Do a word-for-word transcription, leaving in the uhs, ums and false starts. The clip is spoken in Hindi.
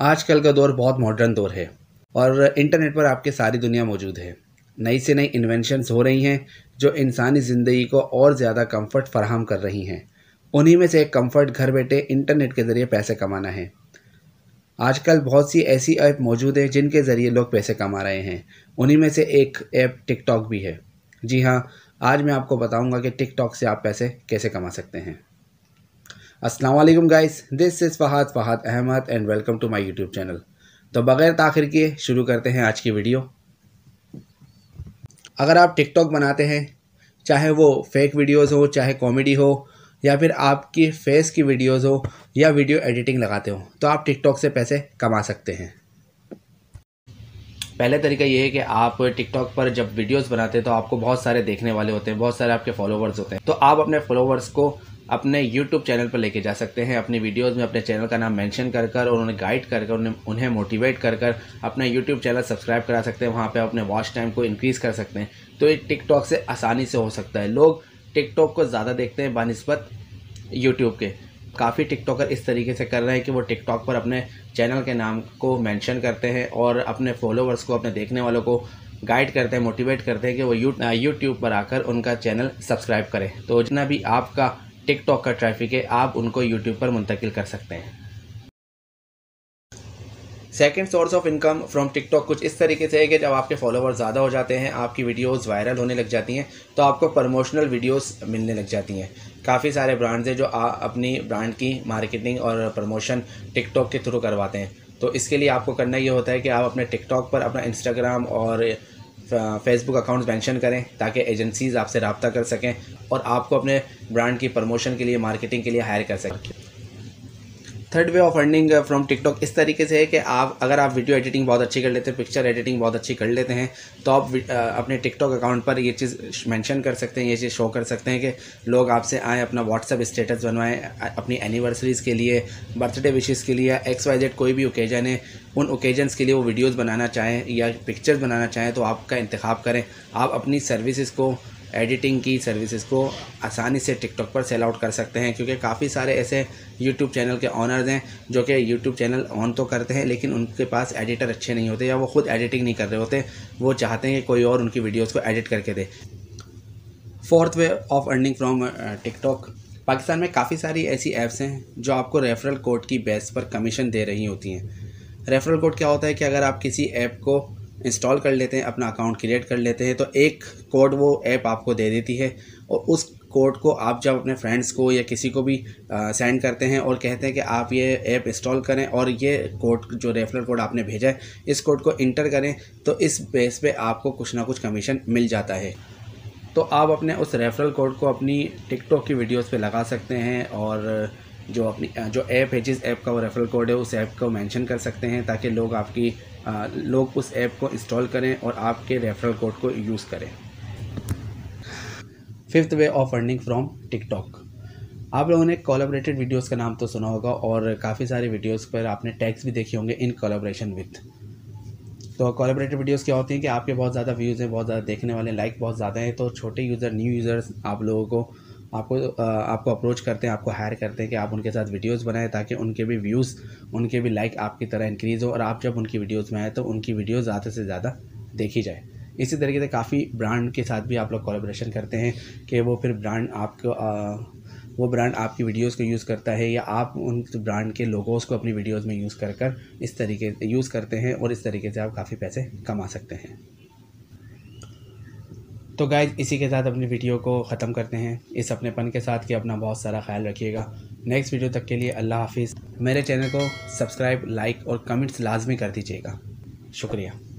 आजकल का दौर बहुत मॉडर्न दौर है और इंटरनेट पर आपके सारी दुनिया मौजूद है। नई से नई इन्वेंशंस हो रही हैं जो इंसानी ज़िंदगी को और ज़्यादा कंफर्ट फराहम कर रही हैं। उन्हीं में से एक कंफर्ट घर बैठे इंटरनेट के ज़रिए पैसे कमाना है। आजकल बहुत सी ऐसी ऐप मौजूद हैं जिनके ज़रिए लोग पैसे कमा रहे हैं। उन्हीं में से एक ऐप टिकटॉक भी है। जी हाँ, आज मैं आपको बताऊंगा कि टिकटॉक से आप पैसे कैसे कमा सकते हैं। अस्सलाम वालेकुम guys, this is Fahad Fahad Ahmed and welcome to my YouTube channel. तो बग़ैर ताख़िर किए शुरू करते हैं आज की वीडियो। अगर आप टिकटॉक बनाते हैं, चाहे वो फेक वीडियोज़ हो, चाहे कॉमेडी हो, या फिर आपकी फेस की वीडियोज़ हो, या वीडियो एडिटिंग लगाते हो, तो आप टिकटॉक से पैसे कमा सकते हैं। पहले तरीका ये है कि आप टिकटॉक पर जब वीडियोस बनाते हैं तो आपको बहुत सारे देखने वाले होते हैं, बहुत सारे आपके फॉलोवर्स होते हैं। तो आप अपने फॉलोवर्स को अपने यूट्यूब चैनल पर लेके जा सकते हैं। अपनी वीडियोस में अपने चैनल का नाम मेंशन कर कर और उन्हें गाइड कर कर उन्हें उन्हें मोटिवेट कर कर अपना यूट्यूब चैनल सब्सक्राइब करा सकते हैं। वहाँ पे अपने वॉच टाइम को इंक्रीज़ कर सकते हैं। तो ये टिकटॉक से आसानी से हो सकता है। लोग टिकटॉक को ज़्यादा देखते हैं बानिस्बत यूट्यूब के। काफ़ी टिकटॉकर इस तरीके से कर रहे हैं कि वो टिकटॉक पर अपने चैनल के नाम को मेंशन करते हैं और अपने फॉलोवर्स को, अपने देखने वालों को गाइड करते हैं, मोटिवेट करते हैं कि वो यूट्यूब पर आकर उनका चैनल सब्सक्राइब करें। तो जितना भी आपका टिकटॉक का ट्रैफिक है, आप उनको यूट्यूब पर मुंतकिल कर सकते हैं। Second source of income from TikTok कुछ इस तरीके से है कि जब आपके फॉलोवर ज़्यादा हो जाते हैं, आपकी वीडियोस वायरल होने लग जाती हैं, तो आपको प्रमोशनल वीडियोस मिलने लग जाती हैं। काफ़ी सारे ब्रांड्स हैं जो आ, अपनी ब्रांड की मार्केटिंग और प्रमोशन टिकटॉक के थ्रू करवाते हैं। तो इसके लिए आपको करना ये होता है कि आप अपने टिकटॉक पर अपना इंस्टाग्राम और फेसबुक अकाउंट्स मेंशन करें ताकि एजेंसीज़ आपसे रब्ता कर सकें और आपको अपने ब्रांड की प्रमोशन के लिए, मार्केटिंग के लिए हायर कर सकें। Third way of earning from TikTok इस तरीके से है कि आप अगर आप वीडियो एडिटिंग बहुत अच्छी कर लेते हैं, पिक्चर एडिटिंग बहुत अच्छी कर लेते हैं, तो आप अपने टिकटॉक अकाउंट पर ये चीज़ मेंशन कर सकते हैं, ये चीज़ शो कर सकते हैं कि लोग आपसे आएँ, अपना व्हाट्सएप स्टेटस बनवाएं, अपनी एनिवर्सरीज़ के लिए, बर्थडे विशेस के लिए, एक्स वाई जेड कोई भी ओकेजन है, उन ओकेजन्स के लिए वो वीडियोज़ बनाना चाहें या पिक्चर्स बनाना चाहें तो आपका इंतखाब करें। आप अपनी सर्विसेज को, एडिटिंग की सर्विसेज को आसानी से टिकटॉक पर सेल आउट कर सकते हैं, क्योंकि काफ़ी सारे ऐसे यूट्यूब चैनल के ऑनर्स हैं जो कि यूट्यूब चैनल ऑन तो करते हैं लेकिन उनके पास एडिटर अच्छे नहीं होते या वो खुद एडिटिंग नहीं कर रहे होते। वो चाहते हैं कि कोई और उनकी वीडियोस को एडिट करके दे। Fourth way of earning from TikTok, Pakistan में काफ़ी सारी ऐसी ऐप्स हैं जो आपको रेफरल कोड की बेस पर कमीशन दे रही होती हैं। रेफरल कोड क्या होता है कि अगर आप किसी ऐप को इंस्टॉल कर लेते हैं, अपना अकाउंट क्रिएट कर लेते हैं, तो एक कोड वो ऐप आपको दे देती है और उस कोड को आप जब अपने फ्रेंड्स को या किसी को भी सेंड करते हैं और कहते हैं कि आप ये ऐप इंस्टॉल करें और ये कोड, जो रेफरल कोड आपने भेजा है, इस कोड को इंटर करें, तो इस बेस पे आपको कुछ ना कुछ कमीशन मिल जाता है। तो आप अपने उस रेफरल कोड को अपनी टिकटॉक की वीडियोस पे लगा सकते हैं और जो अपनी जो ऐप है, जिस ऐप का वो रेफरल कोड है, उस ऐप को मेंशन कर सकते हैं ताकि लोग आपकी आ, लोग उस ऐप को इंस्टॉल करें और आपके रेफरल कोड को यूज़ करें। Fifth way of earning from TikTok, आप लोगों ने कोलैबोरेटेड वीडियोस का नाम तो सुना होगा और काफ़ी सारे वीडियोस पर आपने टैग्स भी देखे होंगे, इन कोलैबोरेशन विथ। तो कोलैबोरेटेड वीडियोस क्या होती हैं कि आपके बहुत ज़्यादा व्यूज़ हैं, बहुत ज़्यादा देखने वाले, लाइक बहुत ज़्यादा हैं, तो छोटे यूज़र, न्यू यूज़र्स आप लोगों को आपको आपको अप्रोच करते हैं, आपको हायर करते हैं कि आप उनके साथ वीडियोस बनाएं ताकि उनके भी व्यूज़, उनके भी लाइक आपकी तरह इंक्रीज़ हो और आप जब उनकी वीडियोस में आए तो उनकी वीडियोस ज़्यादा से ज़्यादा देखी जाए। इसी तरीके से काफ़ी ब्रांड के साथ भी आप लोग कोलैबोरेशन करते हैं कि वो फिर ब्रांड आपको आ, वो ब्रांड आपकी वीडियोस को यूज़ करता है या आप उन ब्रांड के लोगोस को अपनी वीडियोस में यूज़ कर कर इस तरीके से यूज़ करते हैं और इस तरीके से आप काफ़ी पैसे कमा सकते हैं। तो गाइज, इसी के साथ अपनी वीडियो को ख़त्म करते हैं, इस अपनेपन के साथ कि अपना बहुत सारा ख्याल रखिएगा। नेक्स्ट वीडियो तक के लिए अल्लाह हाफिज़। मेरे चैनल को सब्सक्राइब, लाइक और कमेंट्स लाजमी कर दीजिएगा। शुक्रिया।